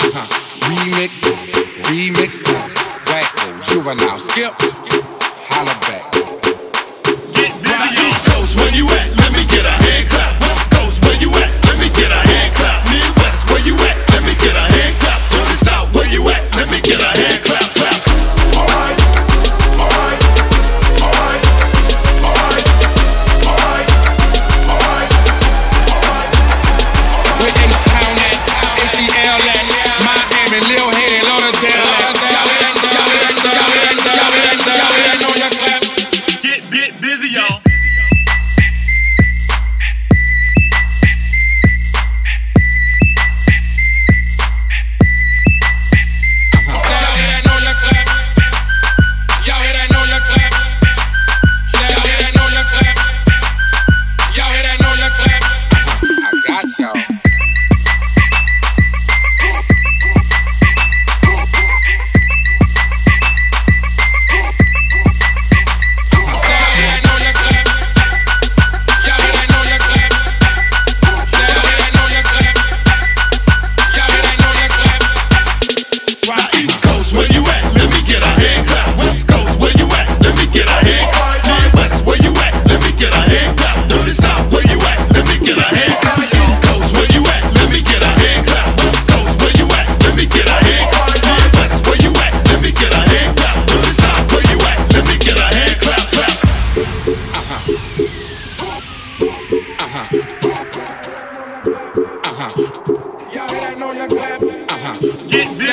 Remix, remix, Wacko, Juvenile, Skip, holla back. Get busy, East Coast, where you at? Let me get a hand clap. West Coast, where you at? Let me get a hand clap. Midwest, where you at? Let me get a hand clap. North and South, where you at? Let me get a hand clap. Alright, alright, alright, alright, alright, alright, alright. With H-Town at, ATL at, Miami, Lil Head, Lauderdale at. Y'all know your clap. Get busy, y'all. Get